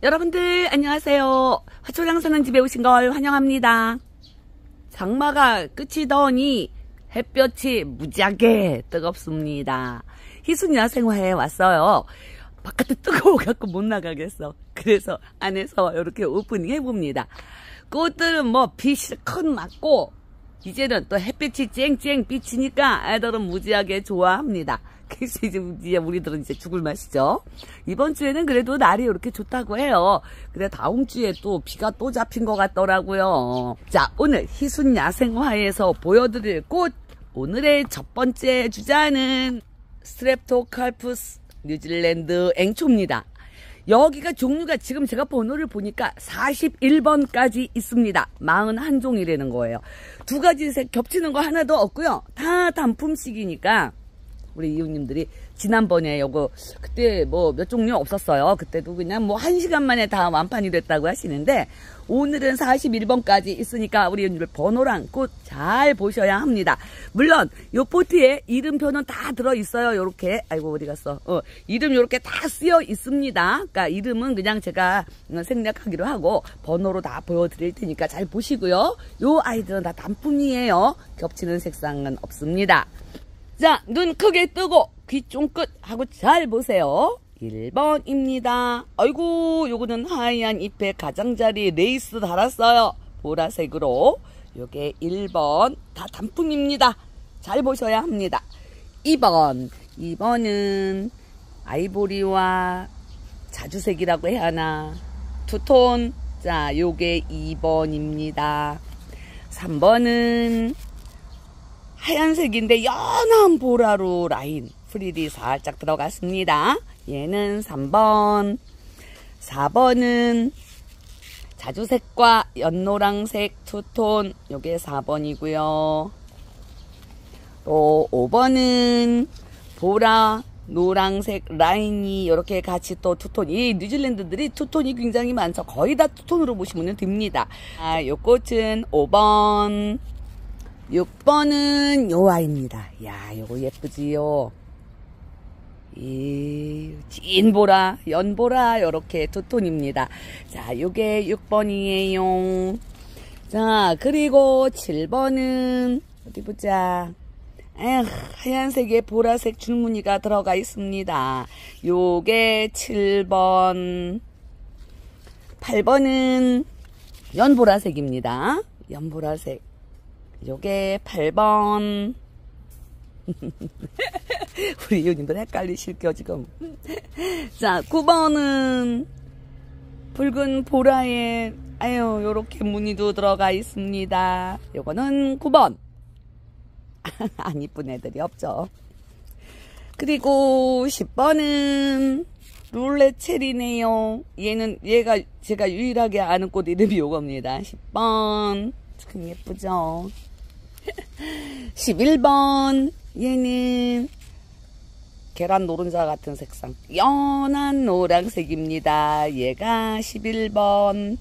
여러분들 안녕하세요. 화초장사는 집에 오신 걸 환영합니다. 장마가 끝이더니 햇볕이 무지하게 뜨겁습니다. 희순야생화에 왔어요. 바깥에 뜨거워갖고 못 나가겠어. 그래서 안에서 이렇게 오프닝 해봅니다. 꽃들은 뭐 빛이 큰 맞고 이제는 또 햇빛이 쨍쨍 비치니까 애들은 무지하게 좋아합니다. 그래서 이제 우리들은 이제 죽을 맛이죠. 이번 주에는 그래도 날이 이렇게 좋다고 해요. 근데 다음 주에 또 비가 또 잡힌 것 같더라고요. 자, 오늘 희순야생화에서 보여드릴 꽃, 오늘의 첫 번째 주자는 스트랩토칼푸스 뉴질랜드 앵초입니다. 여기가 종류가 지금 제가 번호를 보니까 41번까지 있습니다. 41종이라는 거예요. 두 가지 색 겹치는 거 하나도 없고요. 다 단품씩이니까 우리 이웃님들이 지난번에 요거 그때 뭐 몇 종류 없었어요. 그때도 그냥 뭐 1시간 만에 다 완판이 됐다고 하시는데 오늘은 41번까지 있으니까 우리 이웃님들 번호랑 꽃 잘 보셔야 합니다. 물론 요 포트에 이름표는 다 들어있어요. 요렇게 아이고 어디 갔어. 이름 요렇게 다 쓰여 있습니다. 그러니까 이름은 그냥 제가 생략하기로 하고 번호로 다 보여드릴 테니까 잘 보시고요. 요 아이들은 다 단품이에요. 겹치는 색상은 없습니다. 자, 눈 크게 뜨고 귀 쫑긋 하고 잘 보세요. 1번입니다. 아이고, 요거는 하얀 잎에 가장자리 레이스 달았어요. 보라색으로. 요게 1번. 다 단품입니다. 잘 보셔야 합니다. 2번. 2번은 아이보리와 자주색이라고 해야 하나. 투톤. 자, 요게 2번입니다. 3번은 하얀색인데 연한 보라로 라인 프릴이 살짝 들어갔습니다. 얘는 3번. 4번은 자주색과 연노랑색 투톤, 요게 4번이고요. 또 5번은 보라 노랑색 라인이 이렇게 같이 또 투톤. 이 뉴질랜드들이 투톤이 굉장히 많죠. 거의 다 투톤으로 보시면 됩니다. 요 꽃은 5번. 6번은 요 아이입니다. 야, 요거 예쁘지요? 이 진보라, 연보라 요렇게 투톤입니다. 자, 요게 6번이에요. 자, 그리고 7번은 어디 보자. 하얀색에 보라색 줄무늬가 들어가 있습니다. 요게 7번. 8번은 연보라색입니다. 연보라색. 요게 8번. 우리 이웃님들 헷갈리실게요 지금. 자, 9번은 붉은 보라에 아유 요렇게 무늬도 들어가 있습니다. 요거는 9번. 안 이쁜 애들이 없죠. 그리고 10번은 룰렛 체리네요. 얘가 제가 유일하게 아는 꽃 이름이 요겁니다. 10번. 참 예쁘죠. 11번. 얘는 계란 노른자 같은 색상. 연한 노란색입니다. 얘가 11번.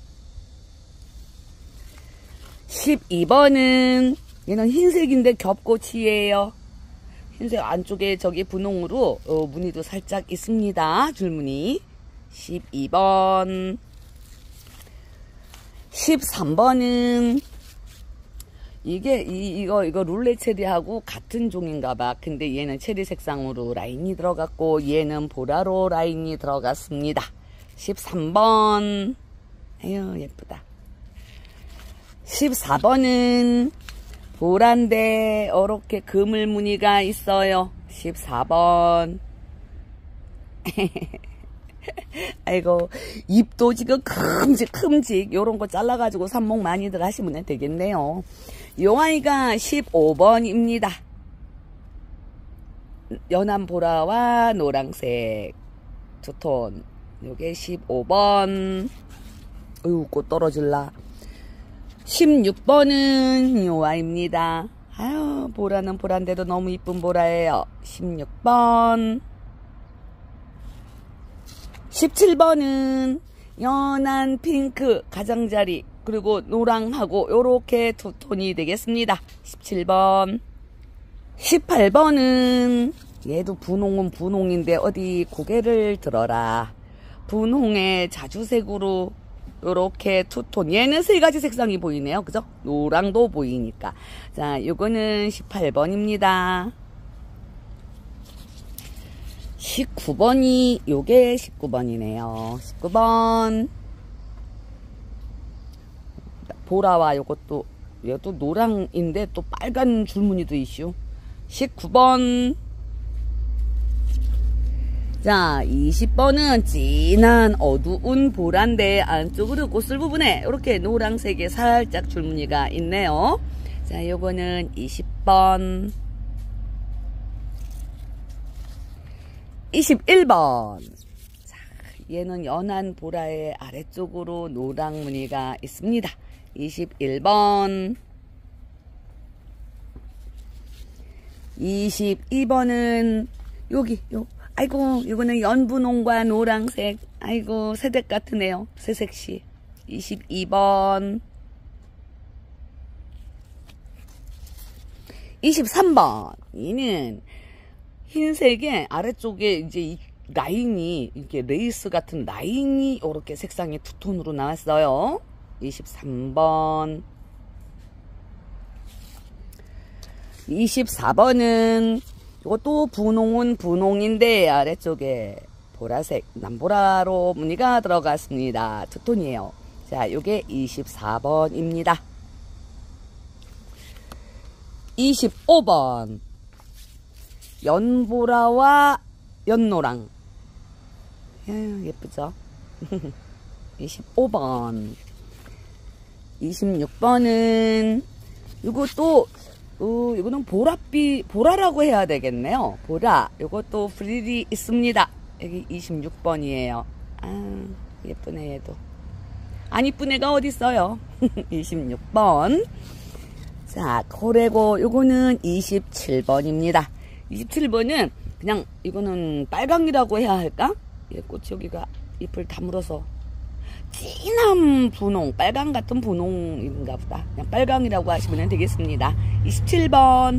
12번은 얘는 흰색인데 겹꽃이에요. 흰색 안쪽에 저기 분홍으로 무늬도 살짝 있습니다. 줄무늬. 12번. 13번은 이거 룰렛 체리하고 같은 종인가봐. 근데 얘는 체리 색상으로 라인이 들어갔고 얘는 보라로 라인이 들어갔습니다. 13번. 아유 예쁘다. 14번은 보라인데 이렇게 그물 무늬가 있어요. 14번. 아이고 잎도 지금 큼직 요런 거 잘라가지고 삽목 많이들 하시면 되겠네요. 요 아이가 15번입니다. 연한 보라와 노란색 투톤. 요게 15번. 어휴 꽃 떨어질라. 16번은 요 아이입니다. 아유 보라는 보라인데도 너무 이쁜 보라예요. 16번. 17번은 연한 핑크 가장자리 그리고 노랑하고 요렇게 투톤이 되겠습니다. 17번. 18번은 얘도 분홍은 분홍인데 어디 고개를 들어라. 분홍의 자주색으로 요렇게 투톤. 얘는 세 가지 색상이 보이네요. 그죠? 노랑도 보이니까. 자, 요거는 18번입니다. 19번이, 요게 19번이네요. 19번. 보라와 요것도, 이것도 노랑인데 또 빨간 줄무늬도 있슈. 19번. 자, 20번은 진한 어두운 보라인데 안쪽으로 꽃술 부분에 이렇게 노란색의 살짝 줄무늬가 있네요. 자, 요거는 20번. 21번. 자, 얘는 연한 보라의 아래쪽으로 노랑 무늬가 있습니다. 21번. 22번은 여기 아이고, 이거는 연분홍과 노란색. 아이고, 새댁 같으네요. 새색시. 22번. 23번. 얘는 흰색의 아래쪽에 이제 이 라인이, 이렇게 레이스 같은 라인이 이렇게 색상이 투톤으로 나왔어요. 23번. 24번은 이것도 분홍은 분홍인데 아래쪽에 보라색, 남보라로 무늬가 들어갔습니다. 투톤이에요. 자, 요게 24번입니다. 25번. 연보라와 연노랑. 예쁘죠? 25번. 26번은 이것도 이거는 보라라고 해야 되겠네요. 보라. 이것도 프릴이 있습니다. 여기 26번이에요. 아, 예쁘네, 얘도. 안 이쁜 애가 어딨어요. 26번. 자, 그리고 요거는 27번입니다. 27번은 그냥 이거는 빨강이라고 해야 할까? 얘 꽃이 여기가 잎을 다물어서 진한 분홍, 빨강 같은 분홍인가 보다. 그냥 빨강이라고 하시면 되겠습니다. 27번.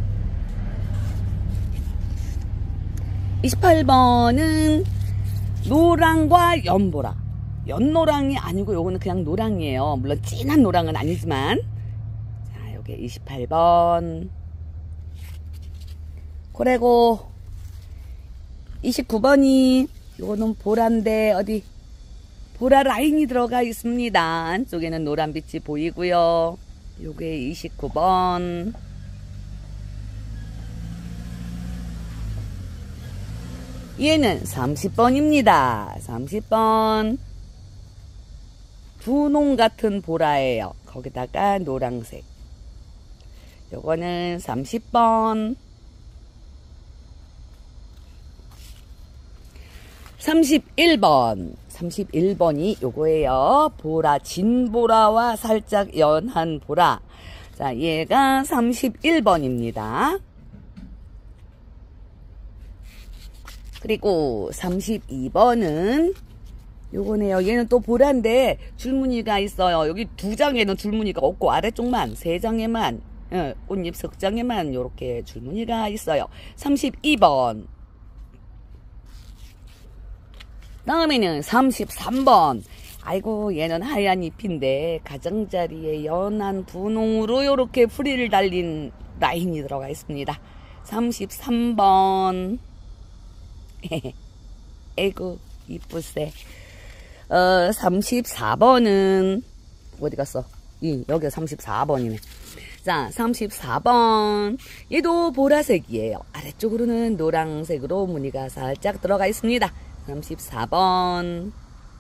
28번은 노랑과 연보라. 연노랑이 아니고 요거는 그냥 노랑이에요. 물론 진한 노랑은 아니지만. 자, 요게 28번. 그리고 29번이 요거는 보라인데 어디 보라 라인이 들어가 있습니다. 안쪽에는 노란빛이 보이고요. 요게 29번. 얘는 30번입니다. 30번. 분홍 같은 보라예요. 거기다가 노란색. 요거는 30번. 31번. 31번이 요거예요. 보라, 진보라와 살짝 연한 보라. 자, 얘가 31번입니다. 그리고 32번은 요거네요. 얘는 또 보라인데 줄무늬가 있어요. 여기 두 장에는 줄무늬가 없고 아래쪽만, 세 장에만, 꽃잎 석장에만 요렇게 줄무늬가 있어요. 32번. 다음에는 33번. 아이고, 얘는 하얀 잎인데 가장자리에 연한 분홍으로 요렇게 프리를 달린 라인이 들어가 있습니다. 33번. 에이구, 이쁘세. 34번은 어디 갔어? 여기 34번이네. 자, 34번. 얘도 보라색이에요. 아래쪽으로는 노란색으로 무늬가 살짝 들어가 있습니다. 34번.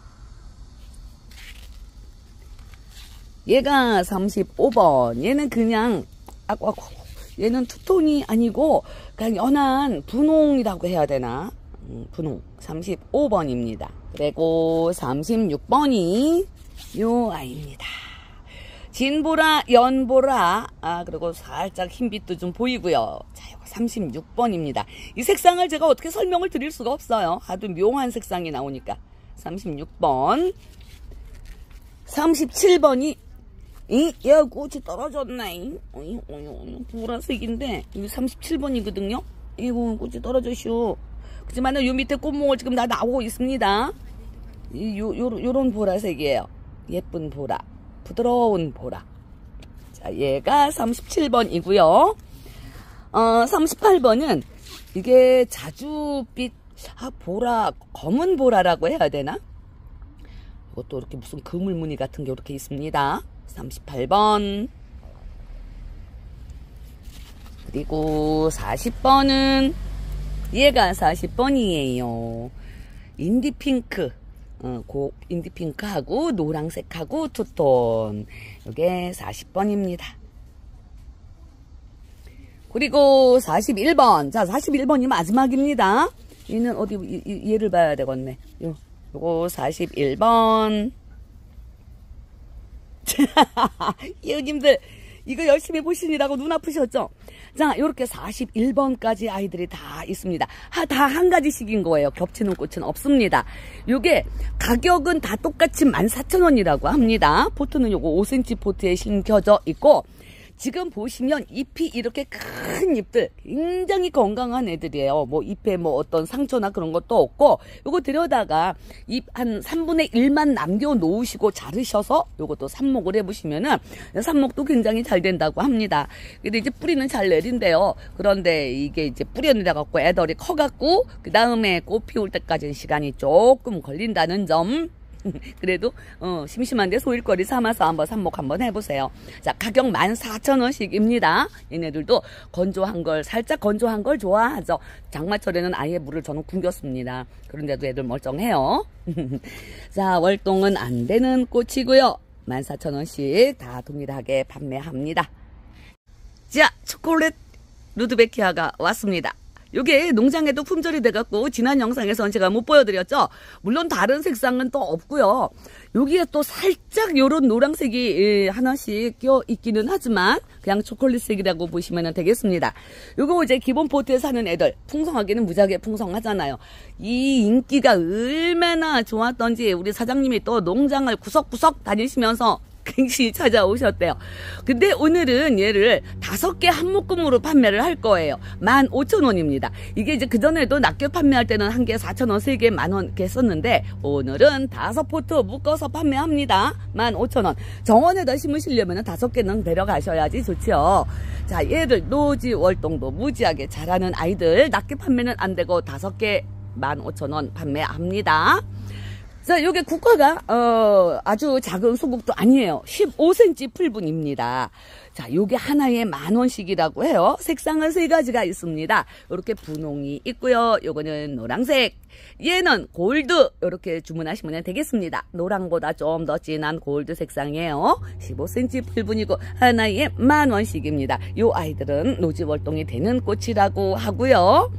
얘가 35번. 얘는 그냥 얘는 투톤이 아니고 그냥 연한 분홍이라고 해야 되나? 분홍. 35번입니다. 그리고 36번이 요 아이입니다. 진보라, 연보라, 그리고 살짝 흰빛도 좀 보이고요. 자, 이거 36번입니다. 이 색상을 제가 어떻게 설명을 드릴 수가 없어요. 아주 묘한 색상이 나오니까. 36번. 37번이, 얘 꽃이 떨어졌네. 보라색인데, 이게 37번이거든요. 이거 꽃이 떨어졌슈. 그렇지만은 요 밑에 꽃몽을 지금 다 나오고 있습니다. 요런 보라색이에요. 예쁜 보라. 부드러운 보라. 자, 얘가 37번이고요. 38번은 이게 자주빛, 보라, 검은 보라라고 해야 되나? 이것도 이렇게 무슨 그물 무늬 같은 게 이렇게 있습니다. 38번. 그리고 40번은 얘가 40번이에요. 인디핑크. 인디핑크하고 노란색하고 투톤. 이게 40번입니다. 그리고 41번. 자, 41번이 마지막입니다. 얘는 어디, 얘를 봐야 되겠네. 요거 41번. 예우님들, 이거 열심히 보시느라고 눈 아프셨죠? 자, 요렇게 41번까지 아이들이 다 있습니다. 다 한 가지씩인 거예요. 겹치는 꽃은 없습니다. 요게 가격은 다 똑같이 14,000원이라고 합니다. 포트는 요거 5cm 포트에 심겨져 있고, 지금 보시면 잎이 이렇게 큰 잎들, 굉장히 건강한 애들이에요. 뭐 잎에 뭐 어떤 상처나 그런 것도 없고, 요거 들여다가 잎 한 3분의 1만 남겨 놓으시고 자르셔서 요것도 삽목을 해보시면은 삽목도 굉장히 잘 된다고 합니다. 근데 이제 뿌리는 잘 내린대요. 그런데 이게 이제 뿌려 내려갖고 애들이 커갖고 그 다음에 꽃 피울 때까지는 시간이 조금 걸린다는 점. 그래도 심심한데 소일거리 삼아서 한번 삽목 한번 해보세요. 자, 가격 14,000원씩입니다. 얘네들도 건조한 걸, 살짝 건조한 걸 좋아하죠. 장마철에는 아예 물을 저는 굶겼습니다. 그런데도 애들 멀쩡해요. 자, 월동은 안 되는 꽃이고요. 14,000원씩 다 동일하게 판매합니다. 자, 초콜릿 루드베키아가 왔습니다. 요게 농장에도 품절이 돼갖고 지난 영상에서는 제가 못 보여드렸죠. 물론 다른 색상은 또 없고요. 여기에 또 살짝 요런 노란색이 하나씩 껴 있기는 하지만 그냥 초콜릿색이라고 보시면 되겠습니다. 요거 이제 기본 포트에 사는 애들 풍성하기는 무지하게 풍성하잖아요. 이 인기가 얼마나 좋았던지 우리 사장님이 또 농장을 구석구석 다니시면서 굉장히 찾아오셨대요. 근데 오늘은 얘를 5개 한 묶음으로 판매를 할 거예요. 15,000원입니다. 이게 이제 그전에도 낱개 판매할 때는 한 개 4,000원, 3개 만원 이렇게 했었는데 오늘은 5포트 묶어서 판매합니다. 15,000원. 정원에다 심으시려면 5개는 데려가셔야지 좋죠. 자, 얘를 노지 월동도 무지하게 잘하는 아이들 낱개 판매는 안 되고 5개 15,000원 판매합니다. 자, 요게 국화가 아주 작은 소국도 아니에요. 15cm 풀분입니다. 자, 요게 하나에 10,000원씩이라고 해요. 색상은 3가지가 있습니다. 요렇게 분홍이 있고요. 요거는 노란색. 얘는 골드. 요렇게 주문하시면 되겠습니다. 노랑보다 좀 더 진한 골드 색상이에요. 15cm 풀분이고 하나에 10,000원씩입니다. 요 아이들은 노지월동이 되는 꽃이라고 하고요.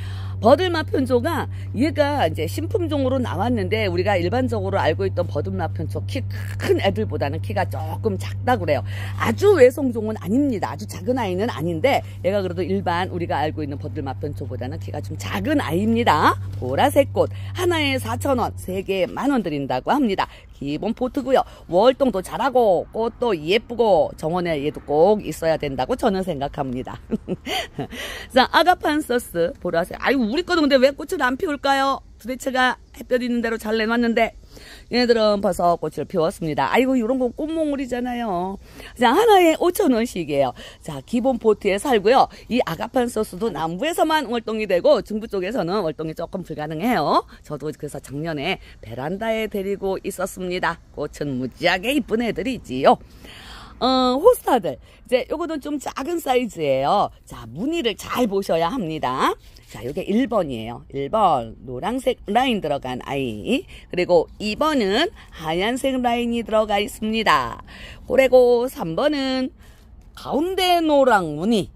버들맛 편초가 얘가 이제 신품종으로 나왔는데 우리가 일반적으로 알고 있던 버들맛 편초 키 큰 애들보다는 키가 조금 작다고 그래요. 아주 외성종은 아닙니다. 아주 작은 아이는 아닌데 얘가 그래도 일반 우리가 알고 있는 버들맛 편초보다는 키가 좀 작은 아이입니다. 보라색 꽃 하나에 4,000원, 3개에 10,000원 드린다고 합니다. 기본 포트고요. 월동도 잘하고 꽃도 예쁘고 정원에 얘도 꼭 있어야 된다고 저는 생각합니다. 자, 아가판서스 보라색. 아유, 우리 거는 근데 왜 꽃을 안 피울까요? 도대체가 햇볕 있는 대로 잘 내놨는데 얘네들은 벌써 꽃을 피웠습니다. 아이고, 이런 건 꽃몽울이잖아요. 자, 하나에 5,000원씩이에요. 자, 기본 포트에 살고요. 이 아가판서스도 남부에서만 월동이 되고 중부 쪽에서는 월동이 조금 불가능해요. 저도 그래서 작년에 베란다에 데리고 있었습니다. 꽃은 무지하게 이쁜 애들이지요. 호스타들. 이제 요거는 좀 작은 사이즈예요. 자, 무늬를 잘 보셔야 합니다. 자, 요게 1번이에요. 1번 노란색 라인 들어간 아이. 그리고 2번은 하얀색 라인이 들어가 있습니다. 그리고 3번은 가운데 노랑 무늬.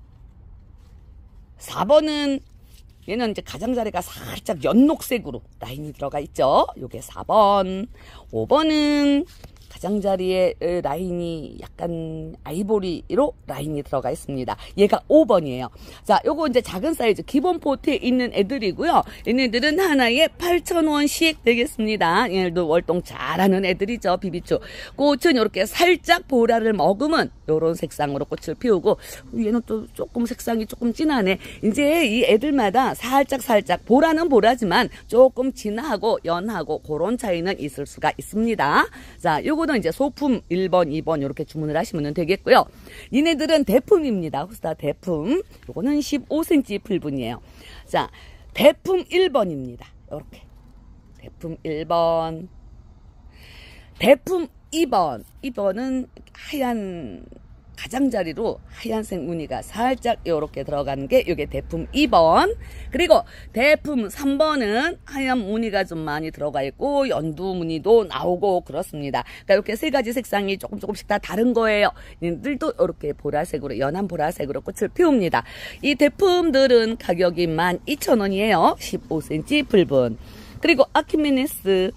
4번은 얘는 이제 가장자리가 살짝 연녹색으로 라인이 들어가 있죠. 요게 4번. 5번은 가장자리에 라인이 약간 아이보리로 라인이 들어가 있습니다. 얘가 5번이에요. 자, 요거 이제 작은 사이즈 기본 포트에 있는 애들이고요. 얘네들은 하나에 8,000원씩 되겠습니다. 얘네도 월동 잘하는 애들이죠. 비비추. 꽃은 이렇게 살짝 보라를 머금은 요런 색상으로 꽃을 피우고, 얘는 또 조금 색상이 조금 진하네. 이제 이 애들마다 살짝 보라는 보라지만 조금 진하고 연하고 그런 차이는 있을 수가 있습니다. 자, 요거는 이제 소품 1번, 2번 이렇게 주문을 하시면 되겠고요. 얘네들은 대품입니다. 후스타 대품. 요거는 15cm 풀분이에요. 자, 대품 1번입니다. 요렇게. 대품 1번. 대품 2번. 2번은 하얀 가장자리로 하얀색 무늬가 살짝 이렇게 들어가는 게 이게 대품 2번. 그리고 대품 3번은 하얀 무늬가 좀 많이 들어가 있고 연두 무늬도 나오고 그렇습니다. 그러니까 이렇게 세 가지 색상이 조금씩 다 다른 거예요. 얘들도 이렇게 보라색으로, 연한 보라색으로 꽃을 피웁니다. 이 대품들은 가격이 12,000원이에요. 15cm 풀분. 그리고 아키메네스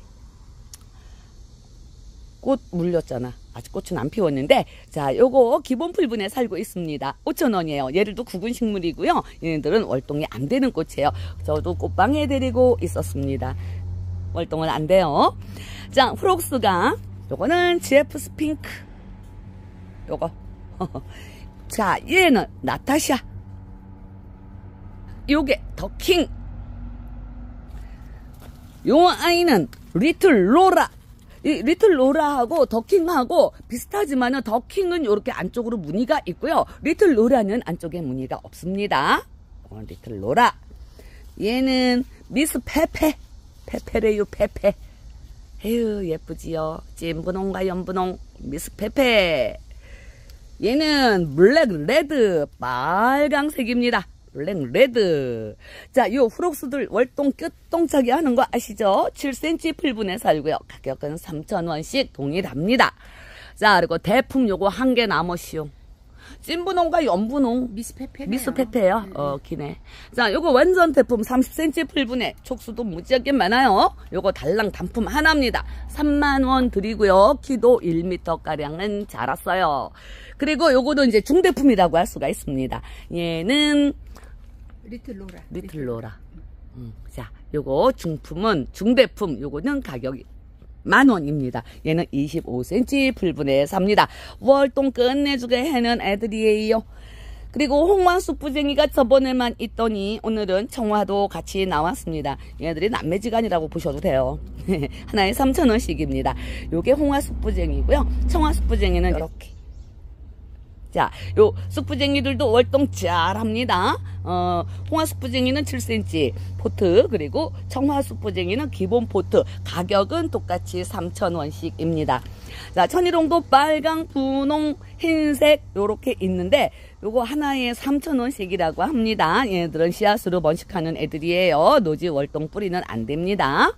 꽃 물렸잖아. 아직 꽃은 안 피웠는데, 자, 요거 기본 풀분에 살고 있습니다. 5,000원이에요. 얘들도 구근 식물이고요. 얘네들은 월동이 안 되는 꽃이에요. 저도 꽃방에 데리고 있었습니다. 월동은 안 돼요. 자, 프록스가, 요거는 GF 스핑크. 요거. 자, 얘는 나타샤. 요게 더킹. 요 아이는 리틀 로라. 이 리틀 로라하고 더킹하고 비슷하지만은 더킹은 이렇게 안쪽으로 무늬가 있고요. 리틀 로라는 안쪽에 무늬가 없습니다. 리틀 로라. 얘는 미스 페페. 페페래요, 페페. 에휴, 예쁘지요. 찐분홍과 연분홍 미스 페페. 얘는 블랙 레드 빨강색입니다. 블랙 레드. 자, 요 프록스들 월동 끝동차기 하는 거 아시죠? 7cm 풀분에 살고요. 가격은 3,000원씩 동일합니다. 자, 그리고 대품 요거 한 개 남으시오. 찐분홍과 연분홍. 미스 페페요. 기네. 자, 요거 완전 대품 30cm 풀분에 촉수도 무지하게 많아요. 요거 달랑 단품 하나입니다. 30,000원 드리고요. 키도 1m가량은 자랐어요. 그리고 요거도 이제 중대품이라고 할 수가 있습니다. 얘는 리틀 로라. 자, 요거 중품은 중대품. 요거는 가격이 10,000원입니다. 얘는 25cm 풀분에 삽니다. 월동 끝내주게 하는 애들이에요. 그리고 홍화쑥부쟁이가 저번에만 있더니 오늘은 청화도 같이 나왔습니다. 얘네들이 남매지간이라고 보셔도 돼요. 하나에 3,000원씩입니다. 요게 홍화쑥부쟁이고요. 청화쑥부쟁이는 이렇게. 자, 요 쑥부쟁이들도 월동 잘합니다. 홍화쑥부쟁이는 7cm 포트, 그리고 청화쑥부쟁이는 기본 포트. 가격은 똑같이 3,000원씩입니다. 자, 천일홍도 빨강, 분홍, 흰색 요렇게 있는데 요거 하나에 3,000원씩이라고 합니다. 얘네들은 씨앗으로 번식하는 애들이에요. 노지 월동 뿌리는 안 됩니다.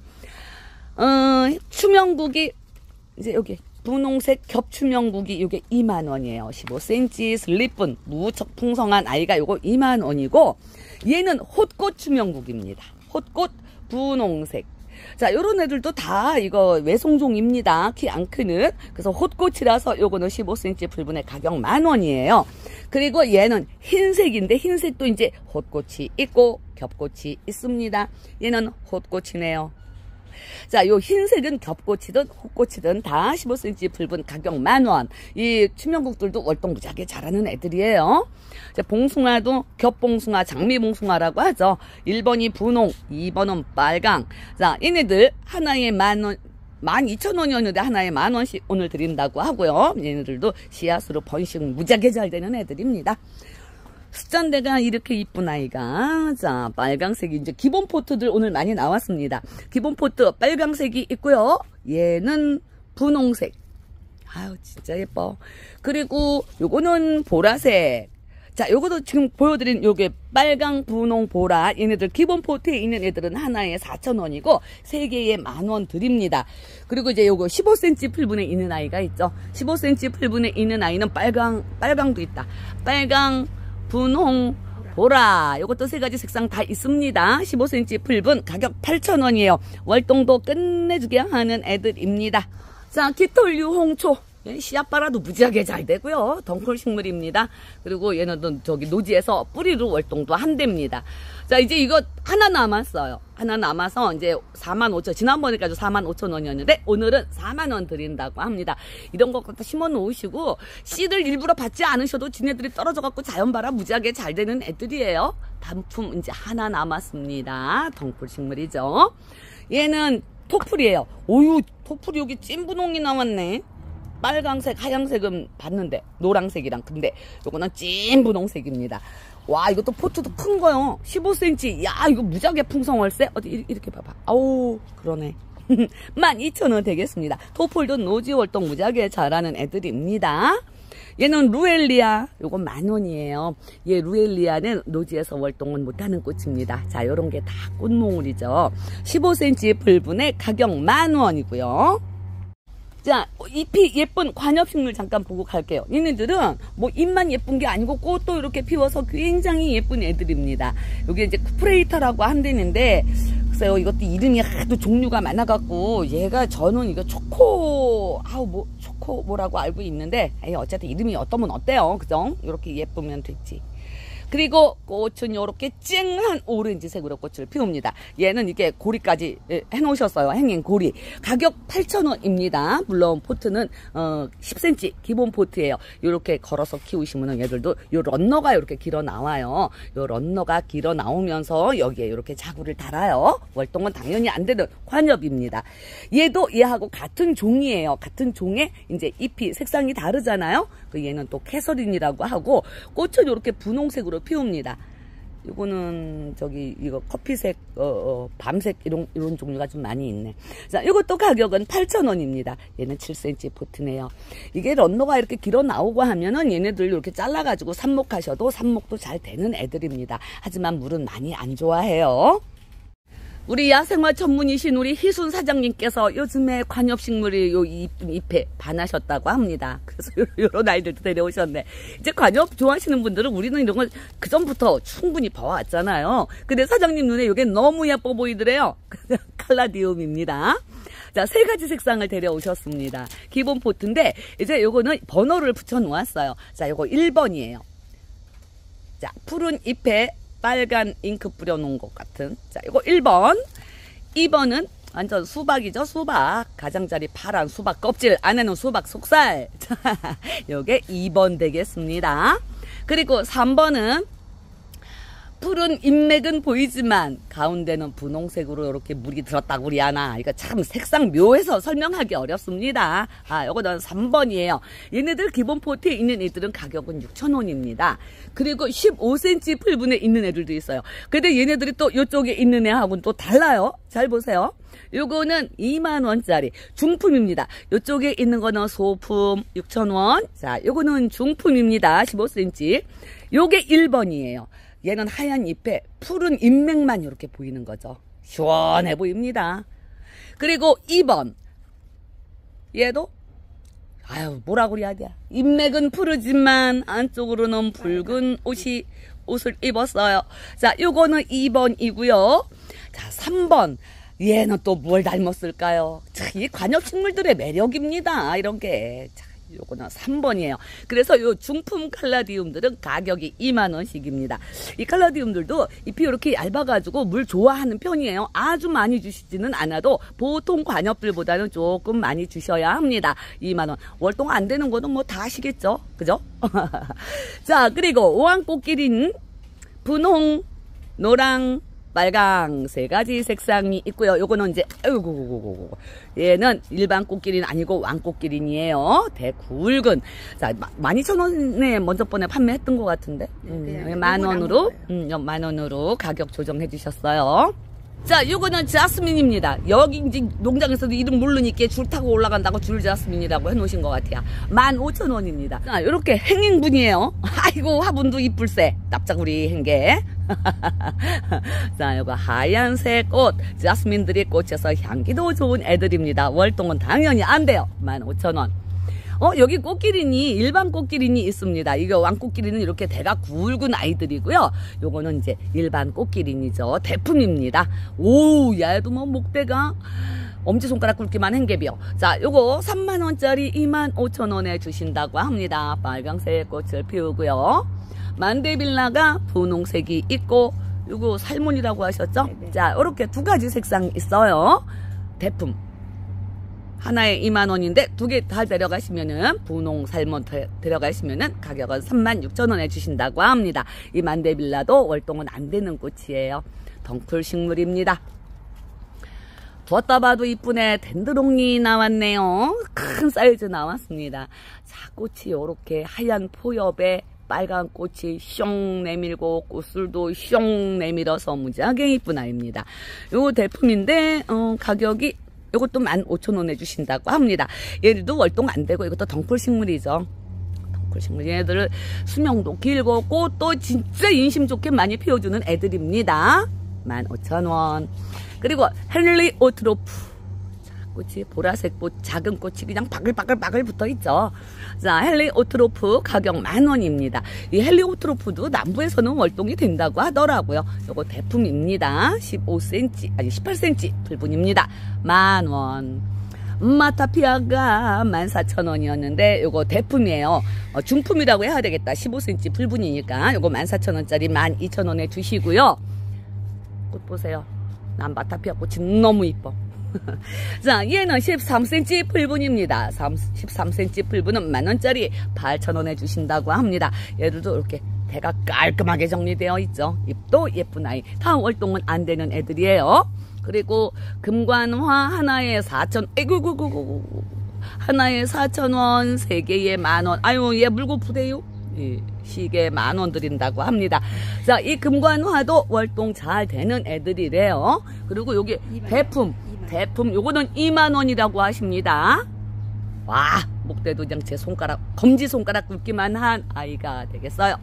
추명국이 이제 여기 분홍색 겹추명국이 요게 20,000원이에요. 15cm 슬립분 무척 풍성한 아이가 요거 20,000원이고, 얘는 홑꽃 추명국입니다. 홑꽃 분홍색. 자, 요런 애들도 다 이거 외송종입니다. 키 안 크는. 그래서 홑꽃이라서 요거는 15cm 풀분의 가격 10,000원이에요. 그리고 얘는 흰색인데 흰색도 이제 홑꽃이 있고 겹꽃이 있습니다. 얘는 홑꽃이네요. 자, 요 흰색은 겹꽃이든 홑꽃이든 다 15cm 풀분 가격 10,000원. 이 추명국들도 월동 무지하게 잘하는 애들이에요. 자, 봉숭아도 겹봉숭아, 장미봉숭아라고 하죠. 1번이 분홍, 2번은 빨강. 자, 얘네들 하나에 10,000원, 12,000원이었는데 하나에 10,000원씩 오늘 드린다고 하고요. 얘네들도 씨앗으로 번식 무지하게 잘 되는 애들입니다. 숫잔대가 이렇게 이쁜 아이가, 자, 빨강색이 이제 기본 포트들 오늘 많이 나왔습니다. 기본 포트 빨강색이 있고요. 얘는 분홍색. 아유, 진짜 예뻐. 그리고 요거는 보라색. 자, 요것도 지금 보여드린 요게 빨강, 분홍, 보라. 얘네들 기본 포트에 있는 애들은 하나에 4,000원이고 3개에 10,000원 드립니다. 그리고 이제 요거 15cm 풀분에 있는 아이가 있죠. 15cm 풀분에 있는 아이는 빨강도 있다. 빨강, 분홍, 보라. 요것도 3가지 색상 다 있습니다. 15cm 풀분 가격 8,000원이에요. 월동도 끝내주게 하는 애들입니다. 자, 깃털류 홍초. 씨앗 발아도 무지하게 잘 되고요. 덩쿨 식물입니다. 그리고 얘는 저기 노지에서 뿌리로 월동도 한답니다. 자, 이제 이거 하나 남았어요. 하나 남아서 이제 45,000원, 지난번에까지 45,000원이었는데 오늘은 4만원 드린다고 합니다. 이런 거 갖다 심어 놓으시고 씨를 일부러 받지 않으셔도 지네들이 떨어져 갖고 자연 발아 무지하게 잘 되는 애들이에요. 단품 이제 하나 남았습니다. 덩쿨 식물이죠. 얘는 토플이에요. 오유, 토플이 여기 찐 분홍이 나왔네. 빨강색, 하얀색은 봤는데 노란색이랑, 근데 요거는 찐 분홍색입니다. 와, 이것도 포트도 큰 거요. 15cm. 야, 이거 무지하게 풍성월세. 어디 이렇게 봐봐. 아우, 그러네. 12,000원 되겠습니다. 토플도 노지 활동 무지하게 잘하는 애들입니다. 얘는 루엘리아. 요건 10,000원이에요. 얘 루엘리아는 노지에서 월동은 못하는 꽃입니다. 자, 요런 게 다 꽃몽울이죠. 15cm 불분에 가격 10,000원이고요. 자, 잎이 예쁜 관엽식물 잠깐 보고 갈게요. 얘네들은 뭐 잎만 예쁜 게 아니고 꽃도 이렇게 피워서 굉장히 예쁜 애들입니다. 여기 이제 쿠프레이터라고 한대는데, 글쎄요, 이것도 이름이 하도 종류가 많아갖고, 얘가 저는 이거 초코 뭐라고 알고 있는데, 어쨌든 이름이 어떠면 어때요? 그죠? 이렇게 예쁘면 됐지. 그리고 꽃은 이렇게 쨍한 오렌지색으로 꽃을 피웁니다. 얘는 이게 고리까지 해놓으셨어요. 행인 고리. 가격 8,000원입니다. 물론 포트는 10cm 기본 포트예요. 이렇게 걸어서 키우시면 얘들도 요 런너가 이렇게 길어 나와요. 요 런너가 길어 나오면서 여기에 이렇게 자구를 달아요. 월동은 당연히 안 되는 관엽입니다. 얘도 얘하고 같은 종이에요. 같은 종에 이제 잎이 색상이 다르잖아요. 그 얘는 또 캐서린이라고 하고, 꽃은 이렇게 분홍색으로 피웁니다. 이거는 저기 이거 커피색, 밤색 이런 종류가 좀 많이 있네. 자, 이것도 가격은 8,000원입니다. 얘는 7cm 포트네요. 이게 런너가 이렇게 길어 나오고 하면은 얘네들 이렇게 잘라가지고 삽목하셔도 삽목도 잘 되는 애들입니다. 하지만 물은 많이 안 좋아해요. 우리 야생화 전문이신 우리 희순 사장님께서 요즘에 관엽식물이 요 잎에 반하셨다고 합니다. 그래서 요런 아이들도 데려오셨네. 이제 관엽 좋아하시는 분들은 우리는 이런 걸 그전부터 충분히 봐왔잖아요. 근데 사장님 눈에 이게 너무 예뻐 보이더래요. 칼라디움입니다. 자, 3가지 색상을 데려오셨습니다. 기본 포트인데, 이제 요거는 번호를 붙여 놓았어요. 자, 요거 1번이에요. 자, 푸른 잎에 빨간 잉크 뿌려놓은 것 같은. 자, 이거 1번. 2번은 완전 수박이죠. 수박. 가장자리 파란 수박 껍질. 안에는 수박 속살. 자, 요게 2번 되겠습니다. 그리고 3번은 푸른 잎맥은 보이지만 가운데는 분홍색으로 이렇게 물이 들었다고 우리 하나. 이거 참 색상 묘해서 설명하기 어렵습니다. 아, 요거는 3번이에요. 얘네들 기본 포트에 있는 애들은 가격은 6,000원입니다. 그리고 15cm 풀분에 있는 애들도 있어요. 근데 얘네들이 또 이쪽에 있는 애하고는 또 달라요. 잘 보세요. 요거는 2만원짜리 중품입니다. 이쪽에 있는 거는 소품 6,000원. 자, 요거는 중품입니다. 15cm. 요게 1번이에요. 얘는 하얀 잎에 푸른 잎맥만 이렇게 보이는 거죠. 시원해 보입니다. 그리고 2번. 얘도 아유, 뭐라 그래야 돼. 잎맥은 푸르지만 안쪽으로는 붉은 옷을 입었어요. 자, 요거는 2번이고요. 자, 3번. 얘는 또 뭘 닮았을까요? 자, 이 관엽식물들의 매력입니다. 이런 게. 자, 요거는 3번이에요. 그래서 요 중품 칼라디움들은 가격이 2만원씩입니다. 이 칼라디움들도 잎이 이렇게 얇아가지고 물 좋아하는 편이에요. 아주 많이 주시지는 않아도 보통 관엽들보다는 조금 많이 주셔야 합니다. 2만원. 월동 안 되는 거는 뭐 다 아시겠죠? 그죠? 자, 그리고 오한꽃길인 분홍, 노랑, 빨강 3가지 색상이 있고요. 요거는 이제 아이고 얘는 일반 꽃기린 아니고 왕꽃기린이에요. 대굵은. 자, 12,000원에 먼저 번에 판매했던 것 같은데. 10,000원으로 10,000원으로 가격 조정해 주셨어요. 자, 요거는 자스민입니다. 여기 이제 농장에서도 이름 모르니까 줄 타고 올라간다고 줄 자스민이라고 해놓으신 것 같아요. 15,000원입니다. 자, 요렇게 행인분이에요. 아이고, 화분도 이쁠세. 납작우리 행게. 자, 요거 하얀색 꽃. 자스민들이 꽂혀서 향기도 좋은 애들입니다. 월동은 당연히 안 돼요. 15,000원. 여기 꽃기린이 일반 꽃기린이 있습니다. 이거 왕꽃기린은 이렇게 대가 굵은 아이들이고요. 요거는 이제 일반 꽃기린이죠. 대품입니다. 오, 얘도 뭐 목대가 엄지손가락 굵기만 한 갭이요. 자, 요거 3만원짜리 25,000원에 주신다고 합니다. 빨강색 꽃을 피우고요. 만데빌라가 분홍색이 있고, 요거 살몬이라고 하셨죠? 네네. 자, 요렇게 두 가지 색상 있어요. 대품. 하나에 2만원인데 두 개 다 데려가시면은 분홍 살몬 데려가시면은 가격은 36,000원에 주신다고 합니다. 이 만데빌라도 월동은 안 되는 꽃이에요. 덩쿨 식물입니다. 두었다 봐도 이쁘네. 덴드롱이 나왔네요. 큰 사이즈 나왔습니다. 자, 꽃이 요렇게 하얀 포엽에 빨간 꽃이 숑 내밀고 꽃술도 숑 내밀어서 무지하게 이쁜 아이입니다. 요 대품인데 가격이 요것도 15,000원에 주신다고 합니다. 얘들도 월동 안 되고 이것도 덩쿨 식물이죠. 덩쿨 식물. 얘네들 수명도 길고 꽃도 진짜 인심 좋게 많이 피워주는 애들입니다. 15,000원. 그리고 헨리 오트로프. 자, 꽃이 보라색 꽃, 작은 꽃이 그냥 바글바글 붙어있죠. 자, 헨리 오트로프 가격 10,000원입니다. 이 헨리 오트로프도 남부에서는 월동이 된다고 하더라고요. 요거 대품입니다. 15cm, 아니 18cm 불분입니다. 10,000원. 마타피아가 14,000원이었는데 요거 대품이에요. 중품이라고 해야 되겠다. 15cm 불분이니까 요거 14,000원짜리 12,000원에 주시고요. 꽃 보세요. 난 마타피아 꽃이 너무 이뻐. 자, 얘는 13cm 풀분입니다. 13cm 풀분은 10,000원짜리 8,000원에 주신다고 합니다. 얘들도 이렇게 대가 깔끔하게 정리되어 있죠. 잎도 예쁜 아이. 다음 월동은 안 되는 애들이에요. 그리고 금관화 하나에 4,000원. 에구구구구. 하나에 4,000원, 3개에 10,000원. 아유, 얘 물고 푸대요. 예, 시계 10,000원 드린다고 합니다. 자, 이 금관화도 월동 잘 되는 애들이래요. 그리고 여기 2만. 대품 요거는 2만원이라고 하십니다. 와, 목대도 그냥 제 손가락, 검지손가락 굵기만 한 아이가 되겠어요.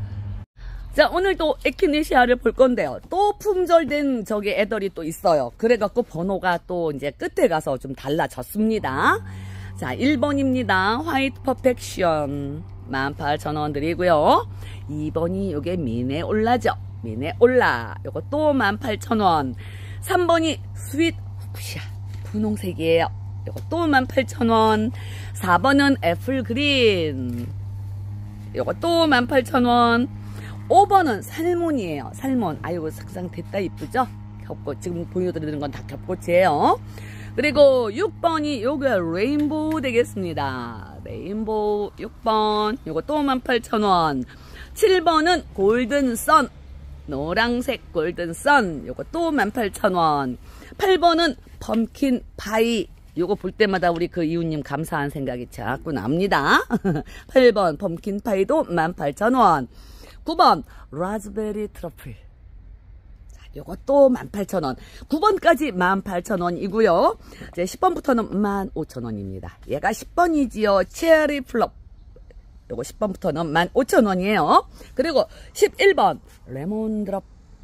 자, 오늘도 에키네시아를 볼 건데요. 또 품절된 저기 애들이 또 있어요. 그래갖고 번호가 또 이제 끝에 가서 좀 달라졌습니다. 자, 1번입니다. 화이트 퍼펙션 18,000원 드리고요. 2번이 요게 미네올라죠. 미네올라. 요거 또 18,000원. 3번이 스윗 후쿠시아. 분홍색이에요. 요거 또 18,000원. 4번은 애플그린. 요거 또 18,000원. 5번은 살몬이에요. 살몬. 아이고, 색상 됐다 이쁘죠? 겹꽃. 지금 보여드리는 건 다 겹꽃이에요. 그리고 6번이 요게 레인보우 되겠습니다. 레인보우 6번. 요거 또 18,000원. 7번은 골든선. 노란색 골든선. 요거 또 18,000원. 8번은 펌킨 파이. 요거 볼 때마다 우리 그 이웃님 감사한 생각이 자꾸 납니다. 8번 펌킨 파이도 18,000원. 9번 라즈베리 트러플. 자, 요것도 18,000원. 9번까지 18,000원이고요. 이제 10번부터는 15,000원입니다. 얘가 10번이지요. 체리 플럽. 요거 10번부터는 15,000원이에요. 그리고 11번 레몬드롭.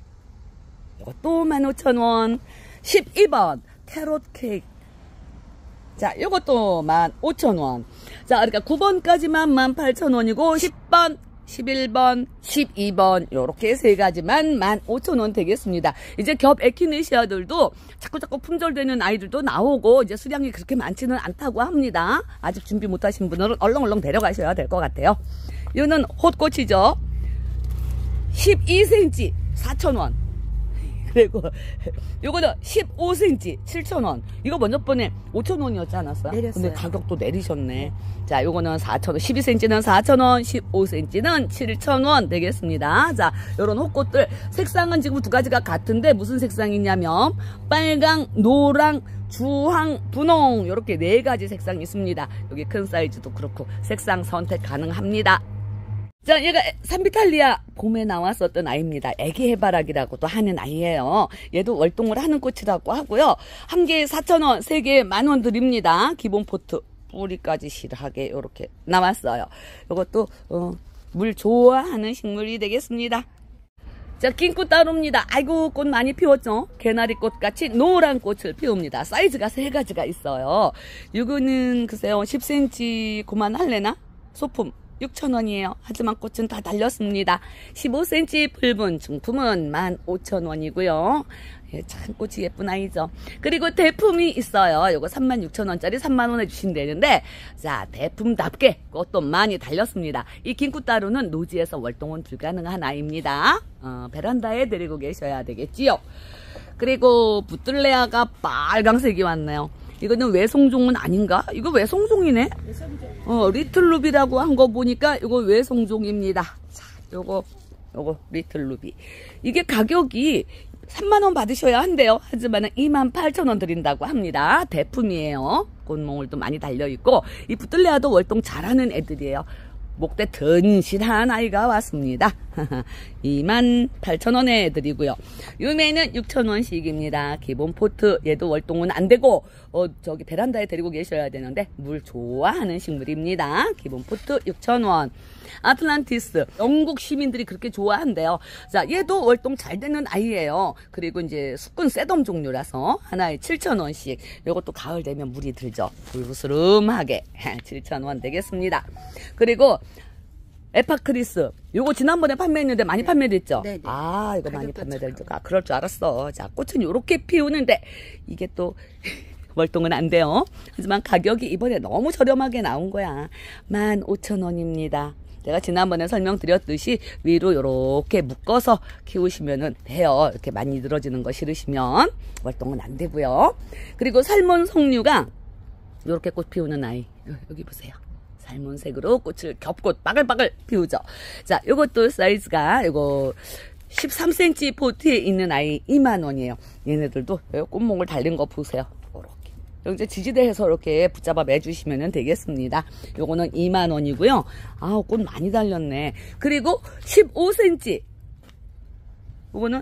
요것도 15,000원. 12번 캐롯 케이크. 자, 요것도 15,000원. 자, 그러니까 9번까지만 18,000원이고 10번, 11번, 12번 요렇게 세 가지만 15,000원 되겠습니다. 이제 겹 에키네시아들도 자꾸 품절되는 아이들도 나오고 이제 수량이 그렇게 많지는 않다고 합니다. 아직 준비 못하신 분들은 얼렁얼렁 데려가셔야 될 것 같아요. 이거는 홑꽃이죠. 12cm 4,000원. 그리고 요거는 15cm 7,000원. 이거 먼저 번에 5,000원이었지 않았어요? 내렸어요. 근데 가격도 내리셨네. 자, 요거는 4,000원. 12cm는 4,000원, 15cm는 7,000원 되겠습니다. 자, 요런 홑꽃들 색상은 지금 두 가지가 같은데 무슨 색상이냐면 빨강, 노랑, 주황, 분홍 요렇게 네 가지 색상이 있습니다. 여기 큰 사이즈도 그렇고 색상 선택 가능합니다. 자, 얘가 산비탈리아 봄에 나왔었던 아이입니다. 애기 해바라기라고도 하는 아이예요. 얘도 월동을 하는 꽃이라고 하고요. 한 개에 4,000원, 세 개에 10,000원 드립니다. 기본 포트 뿌리까지 실하게 이렇게 나왔어요. 이것도 물 좋아하는 식물이 되겠습니다. 자, 긴 꽃 따로입니다. 아이고, 꽃 많이 피웠죠? 개나리꽃 같이 노란 꽃을 피웁니다. 사이즈가 세 가지가 있어요. 이거는 글쎄요 10cm 그만할래나? 소품. 6,000원이에요. 하지만 꽃은 다 달렸습니다. 15cm 붉은 중품은 15,000원이고요. 예, 참 꽃이 예쁜 아이죠. 그리고 대품이 있어요. 요거 36,000원짜리 3만원에 주신다는데, 자, 대품답게 꽃도 많이 달렸습니다. 이 긴쿠따루는 노지에서 월동은 불가능한 아이입니다. 베란다에 데리고 계셔야 되겠지요. 그리고 부틀레아가 빨강색이 왔네요. 이거는 외송종은 아닌가? 이거 외송종이네? 리틀루비라고 한 거 보니까 이거 외송종입니다. 자, 요거 리틀루비. 이게 가격이 3만원 받으셔야 한대요. 하지만 28,000원 드린다고 합니다. 대품이에요. 꽃몽울도 많이 달려있고, 이 부틀레아도 월동 잘하는 애들이에요. 목대 든실한 아이가 왔습니다. 28,000원에 드리고요. 요매는 6,000원씩입니다. 기본 포트, 얘도 월동은 안 되고, 저기 베란다에 데리고 계셔야 되는데, 물 좋아하는 식물입니다. 기본 포트 6,000원. 아틀란티스, 영국 시민들이 그렇게 좋아한대요. 자, 얘도 월동 잘 되는 아이예요. 그리고 이제 수꾼 셋덤 종류라서 하나에 7,000원씩. 요것도 가을 되면 물이 들죠. 불부스름하게 7,000원 되겠습니다. 그리고 에파크리스, 요거 지난번에 판매했는데 많이 판매됐죠? 네네. 아, 이거 많이 판매될 줄, 그럴 줄 알았어. 자, 꽃은 요렇게 피우는데 이게 또 월동은 안 돼요. 하지만 가격이 이번에 너무 저렴하게 나온 거야. 15,000원입니다. 제가 지난번에 설명드렸듯이 위로 이렇게 묶어서 키우시면 돼요. 이렇게 많이 늘어지는 거 싫으시면 월동은 안 되고요. 그리고 살몬 석류가 이렇게 꽃 피우는 아이, 여기 보세요. 살몬색으로 꽃을 겹꽃 바글바글 피우죠. 자, 요것도 사이즈가 요거 13cm 포트에 있는 아이 2만원이에요. 얘네들도 꽃몽을 달린 거 보세요. 이렇게 이제 지지대에서 이렇게 붙잡아 매주시면 되겠습니다. 요거는 2만원이고요. 아우, 꽃 많이 달렸네. 그리고 15cm 요거는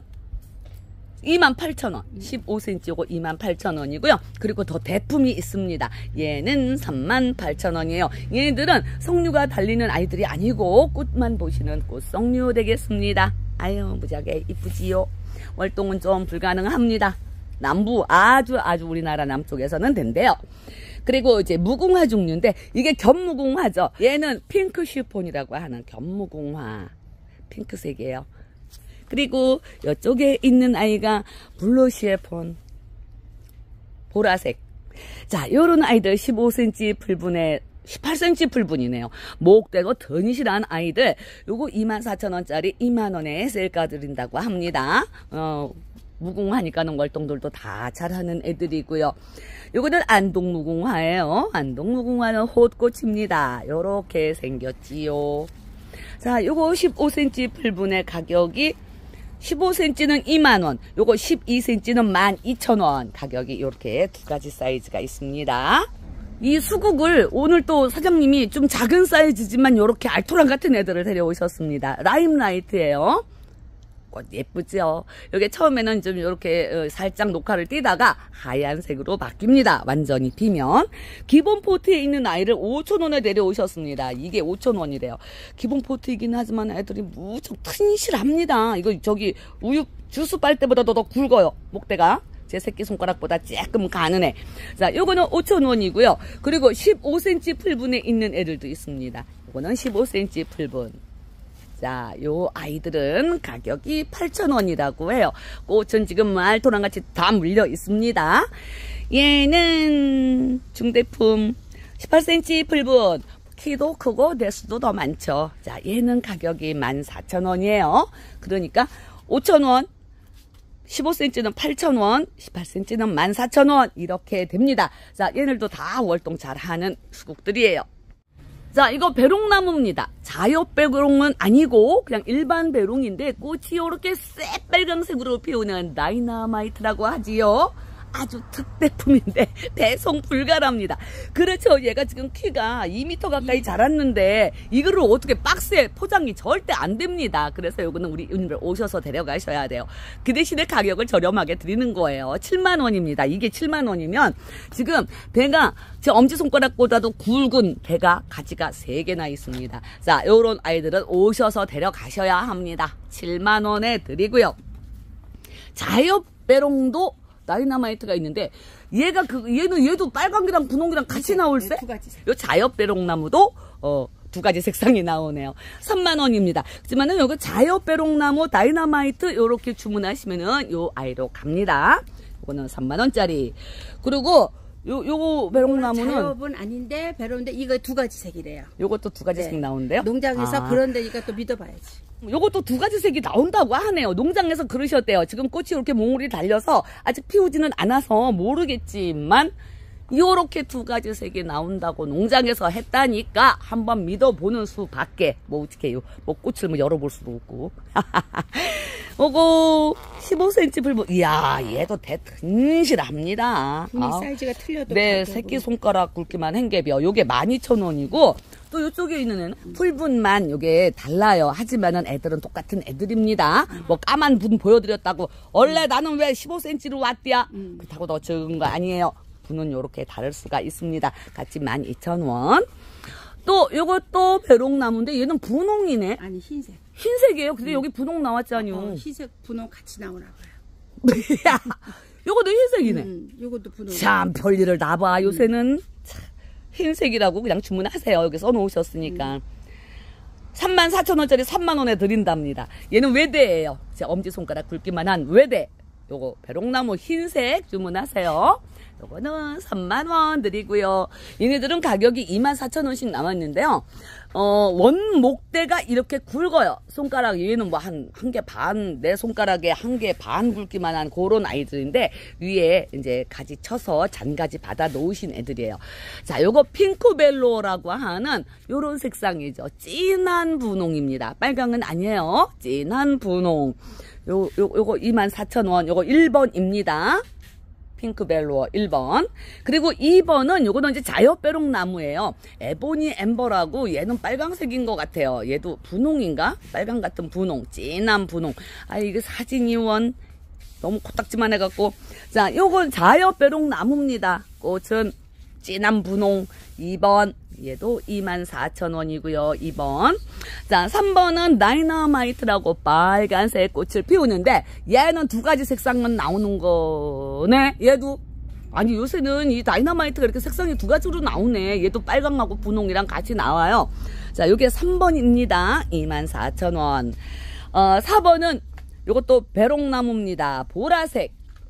28,000원. 15cm 요거 28,000원이고요. 그리고 더 대품이 있습니다. 얘는 38,000원이에요. 얘네들은 석류가 달리는 아이들이 아니고 꽃만 보시는 꽃석류 되겠습니다. 아유, 무지하게 이쁘지요. 월동은 좀 불가능합니다. 남부, 아주 우리나라 남쪽에서는 된대요. 그리고 이제 무궁화 종류인데, 이게 견무궁화죠. 얘는 핑크 시폰이라고 하는 견무궁화. 핑크색이에요. 그리고 이쪽에 있는 아이가 블루 시폰, 보라색. 자, 요런 아이들 15cm 풀분에 18cm 풀분이네요. 목대고 든실한 아이들, 요거 24,000원짜리 2만원에 셀까 드린다고 합니다. 무궁화니까는 월동들도 다 잘하는 애들이고요. 요거는 안동무궁화예요. 안동무궁화는 홑꽃입니다. 요렇게 생겼지요. 자, 요거 15cm 풀분의 가격이 15cm는 2만원, 요거 12cm는 12,000원. 가격이 요렇게 두 가지 사이즈가 있습니다. 이 수국을 오늘 또 사장님이 좀 작은 사이즈지만 요렇게 알토란 같은 애들을 데려오셨습니다. 라임라이트예요. 꽃 예쁘죠? 여기 처음에는 좀 이렇게 살짝 녹화를 띄다가 하얀색으로 바뀝니다. 완전히 피면. 기본 포트에 있는 아이를 5,000원에 내려오셨습니다. 이게 5,000원이래요. 기본 포트이긴 하지만 애들이 무척 튼실합니다. 이거 저기 우유 주스 빨 때보다도 더 굵어요. 목대가. 제 새끼손가락보다 조금 가는 애. 자, 요거는 5,000원이고요. 그리고 15cm 풀분에 있는 애들도 있습니다. 요거는 15cm 풀분. 자, 요 아이들은 가격이 8,000원이라고 해요. 꽃은 지금 말토랑같이 다 물려 있습니다. 얘는 중대품 18cm 풀분. 키도 크고 대수도 더 많죠. 자, 얘는 가격이 14,000원이에요. 그러니까 5,000원, 15cm는 8,000원, 18cm는 14,000원 이렇게 됩니다. 자, 얘네들도 다 월동 잘하는 수국들이에요. 자, 이거 배롱나무입니다. 자엽배롱은 아니고 그냥 일반 배롱인데 꽃이 이렇게 새빨강색으로 피우는 다이너마이트라고 하지요. 아주 특대품인데 배송 불가랍니다. 그렇죠. 얘가 지금 키가 2m 가까이 자랐는데 이거를 어떻게 박스에 포장이 절대 안 됩니다. 그래서 이거는 우리 윤님들 오셔서 데려가셔야 돼요. 그 대신에 가격을 저렴하게 드리는 거예요. 7만원입니다. 이게 7만원이면 지금 배가 제 엄지손가락보다도 굵은 배가 가지가 3개나 있습니다. 자, 요런 아이들은 오셔서 데려가셔야 합니다. 7만원에 드리고요. 자엽배롱도 다이너마이트가 있는데 얘가 얘도 빨강이랑 분홍이랑 같이 나올세? 요 자엽배롱나무도 두 가지 색상이 나오네요. 3만원입니다. 하지만은 요거 자여배롱나무 다이너마이트 요렇게 주문하시면은 요 아이로 갑니다. 요거는 3만원짜리. 그리고 요거 배롱나무는 자엽은 아닌데 배롱인데 이거 두 가지 색이래요. 요것도 두 가지 색 나오는데요. 농장에서 그런데니까 또 믿어봐야지. 요것도 두 가지 색이 나온다고 하네요. 농장에서 그러셨대요. 지금 꽃이 이렇게 몽울이 달려서 아직 피우지는 않아서 모르겠지만 요렇게 두 가지 색이 나온다고 농장에서 했다니까 한번 믿어보는 수밖에. 뭐 어떻게 해요. 뭐 꽃을 뭐 열어볼 수도 없고. 요거 15cm 불분. 이야, 얘도 튼실합니다. 분이 사이즈가 틀려도 네, 가격은. 새끼손가락 굵기만 한 개비요. 요게 12,000원이고 또 요쪽에 있는 애는 풀분만 요게 달라요. 하지만은 애들은 똑같은 애들입니다. 뭐 까만 분 보여드렸다고 원래 나는 왜 15cm로 왔디야? 그렇다고 더 적은 거 아니에요. 분은 요렇게 다를 수가 있습니다. 같이 12,000원. 또 요것도 배롱나무인데 얘는 분홍이네. 아니 흰색. 흰색이에요. 근데 여기 분홍 나왔잖아요. 흰색 분홍 같이 나오나 봐요. 요것도 흰색이네. 요것도 분홍. 참 별일을 다 봐. 요새는 참, 흰색이라고 그냥 주문하세요. 여기 써놓으셨으니까. 34,000원짜리 3만원에 드린답니다. 얘는 외대예요. 제 엄지손가락 굵기만 한 외대. 요거 배롱나무 흰색 주문하세요. 요거는 3만원 드리고요. 얘네들은 가격이 24,000원씩 남았는데요. 원목대가 이렇게 굵어요. 손가락 얘는 뭐 한 개 반, 내 손가락에 한 개 반 굵기만 한 그런 아이들인데 위에 이제 가지 쳐서 잔가지 받아 놓으신 애들이에요. 자, 요거 핑크벨로라고 하는 요런 색상이죠. 진한 분홍입니다. 빨강은 아니에요. 진한 분홍. 요거 24,000원. 요거 1번입니다. 핑크벨로어 1번. 그리고 2번은 요거는 이제 자여배롱 나무예요. 에보니 엠버라고 얘는 빨강색인 것 같아요. 얘도 분홍인가? 빨강 같은 분홍. 진한 분홍. 아, 이게 사진이 원. 너무 코딱지만 해갖고. 자, 요건 자여배롱 나무입니다. 꽃은 진한 분홍 2번. 얘도 24,000원이고요. 2번. 자, 3번은 다이너마이트라고 빨간색 꽃을 피우는데 얘는 두 가지 색상만 나오는 거네. 얘도 아니 요새는 이 다이너마이트가 이렇게 색상이 두 가지로 나오네. 얘도 빨강하고 분홍이랑 같이 나와요. 자, 요게 3번입니다. 24,000원. 4번은 요것도 배롱나무입니다. 보라색.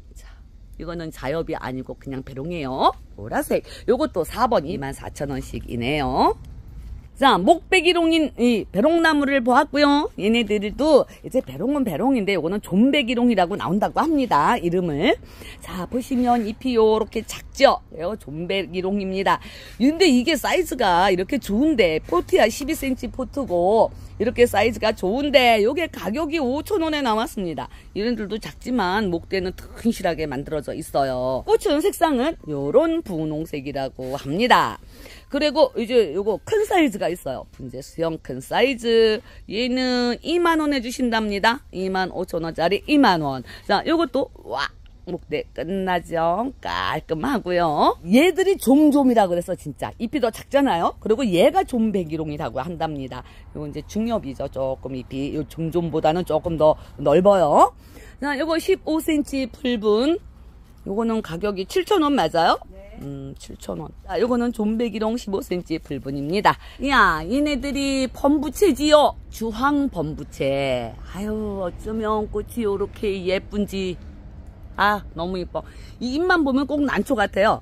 이거는 자엽이 아니고 그냥 배롱이에요. 보라색. 요것도 4번 24,000원씩이네요. 자, 목배기롱인 이 배롱나무를 보았고요. 얘네들도 이제 배롱은 배롱인데 요거는 존배기롱이라고 나온다고 합니다. 이름을. 자, 보시면 잎이 요렇게 작죠? 이거 존배기롱입니다. 근데 이게 사이즈가 이렇게 좋은데 포트야 12cm 포트고 이렇게 사이즈가 좋은데 요게 가격이 5,000원에 나왔습니다. 얘네들도 작지만 목대는 튼실하게 만들어져 있어요. 꽃은 색상은 요런 분홍색이라고 합니다. 그리고 이제 요거 큰 사이즈가 있어요. 분재 수영 큰 사이즈. 얘는 2만원 해주신답니다. 25,000원짜리 2만원. 자, 요것도 와 목대 끝나죠. 깔끔하고요. 얘들이 좀좀이라 그래서 진짜 잎이 더 작잖아요. 그리고 얘가 좀배기롱이라고 한답니다. 요거 이제 중엽이죠. 조금 잎이 요 좀좀보다는 조금 더 넓어요. 자, 요거 15cm 풀분. 요거는 가격이 7,000원 맞아요? 7,000원. 자, 요거는 존배기롱 15cm 풀분입니다. 야, 얘네들이 범부채지요. 주황 범부채. 아유, 어쩌면 꽃이 요렇게 예쁜지. 아, 너무 이뻐. 이 잎만 보면 꼭 난초 같아요.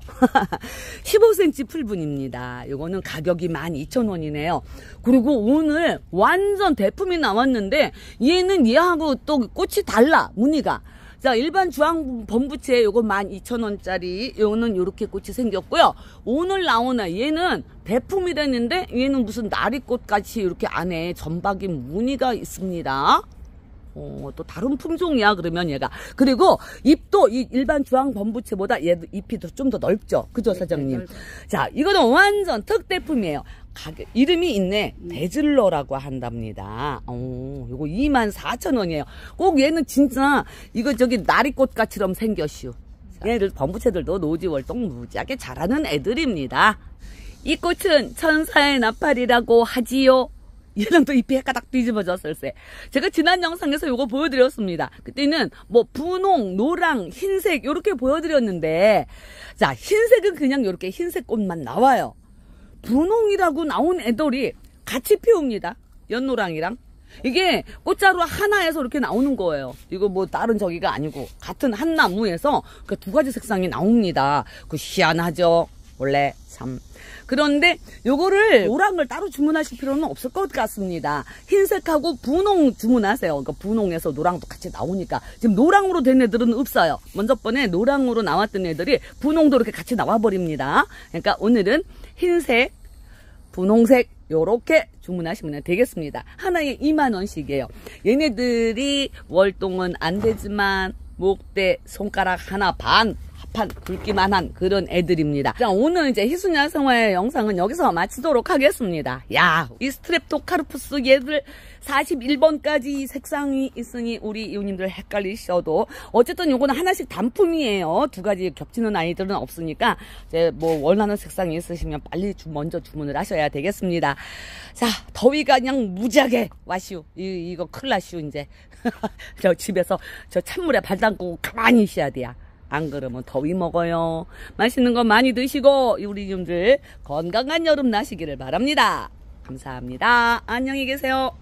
15cm 풀분입니다. 요거는 가격이 12,000원이네요. 그리고 오늘 완전 대품이 나왔는데 얘는 얘하고 또 꽃이 달라. 무늬가. 자, 일반 주황 범부채 요거 12,000원짜리 요거는 요렇게 꽃이 생겼고요. 오늘 나오는 얘는 대품이랬는데 얘는 무슨 나리꽃 같이 이렇게 안에 점박이 무늬가 있습니다. 또 다른 품종이야 그러면 얘가. 그리고 잎도 이 일반 주황 범부채보다 얘도 잎이 좀 더 넓죠. 그죠, 사장님? 네, 자, 이거는 완전 특대품이에요. 가격 이름이 있네. 데즐러라고 한답니다. 요거 24,000원이에요. 꼭 얘는 진짜 이거 저기 나리꽃 같이럼 생겼슈. 얘들 범부채들도 노지월동 무지하게 자라는 애들입니다. 이 꽃은 천사의 나팔이라고 하지요. 얘는 또 잎이 헷가닥 뒤집어졌을세. 제가 지난 영상에서 요거 보여드렸습니다. 그때는 뭐 분홍, 노랑, 흰색 요렇게 보여드렸는데, 자, 흰색은 그냥 요렇게 흰색 꽃만 나와요. 분홍이라고 나온 애들이 같이 피웁니다. 연노랑이랑. 이게 꽃자루 하나에서 이렇게 나오는 거예요. 이거 뭐 다른 저기가 아니고 같은 한 나무에서 그 두 가지 색상이 나옵니다. 그 희한하죠. 원래 참. 그런데 요거를 노랑을 따로 주문하실 필요는 없을 것 같습니다. 흰색하고 분홍 주문하세요. 그러니까 분홍에서 노랑도 같이 나오니까. 지금 노랑으로 된 애들은 없어요. 먼저 번에 노랑으로 나왔던 애들이 분홍도 이렇게 같이 나와버립니다. 그러니까 오늘은 흰색, 분홍색 요렇게 주문하시면 되겠습니다. 하나에 2만원씩이에요. 얘네들이 월동은 안 되지만 목대 손가락 하나 반 합판 굵기만 한 그런 애들입니다. 자, 오늘 이제 희순야생화의 영상은 여기서 마치도록 하겠습니다. 야, 이 스트랩토카르푸스 얘들 41번까지 색상이 있으니 우리 이웃님들 헷갈리셔도 어쨌든 요거는 하나씩 단품이에요. 두 가지 겹치는 아이들은 없으니까 이제 뭐 원하는 색상이 있으시면 빨리 먼저 주문을 하셔야 되겠습니다. 자, 더위가 그냥 무지하게 와시오. 이거 큰일 나시오 이제. 저 집에서 저 찬물에 발 담고 가만히 있어야 돼요. 안 그러면 더위 먹어요. 맛있는 거 많이 드시고 우리 이웃님들 건강한 여름 나시기를 바랍니다. 감사합니다. 안녕히 계세요.